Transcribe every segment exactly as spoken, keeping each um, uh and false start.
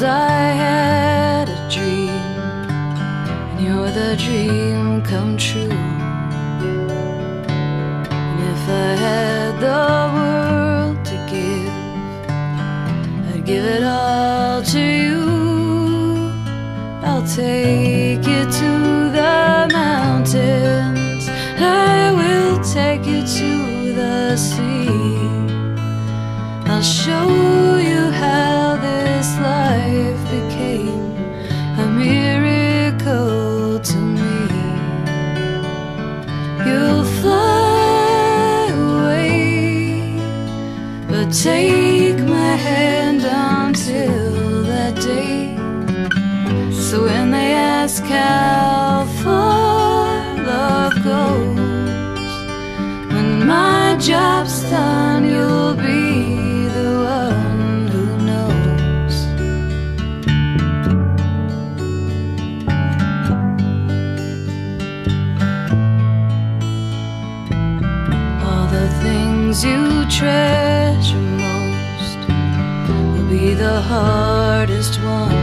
'cause I had a dream, and you're the dream come true. And if I had the world to give, I'd give it all to you. I'll take you to the mountains, I will take you to the sea. I'll show you how this life became a miracle to me. You'll fly away, but take my hand until that day. So when they ask how far love goes, when my job's done, you'll be the one who knows. All the things you treasure most will be the hardest one.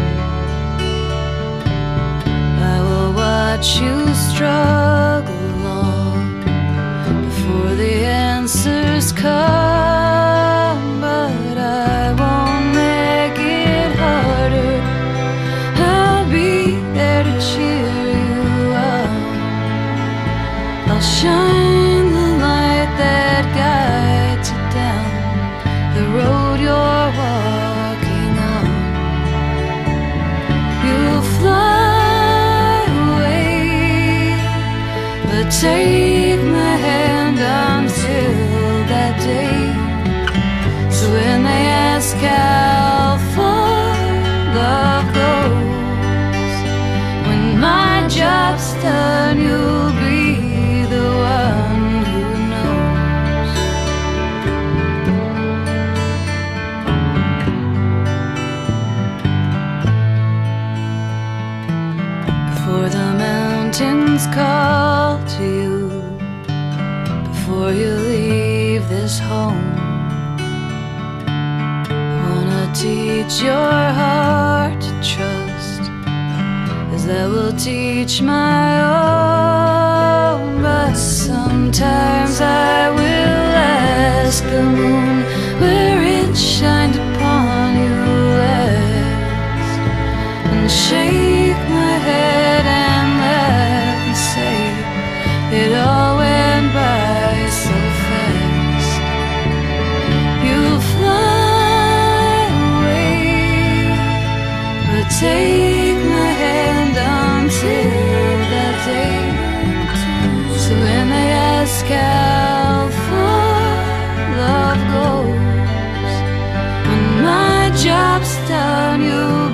Watch you struggle long before the answers come, but I won't make it harder. I'll be there to cheer you up. I'll shine the light that guides you down the road you're walking on. You'll fly, take my hand until that day. So when they ask how far love goes, when my job's done, you'll be the one who knows. Before the mountains call to you, before you leave this home, I wanna teach your heart to trust, as that will teach my own. But sometimes I will ask the moon where it shined upon you last, and shake my head and let me say it all went by so fast. You'll fly away, but take my hand until that day. So when they ask how far love goes, when my job's done, you'll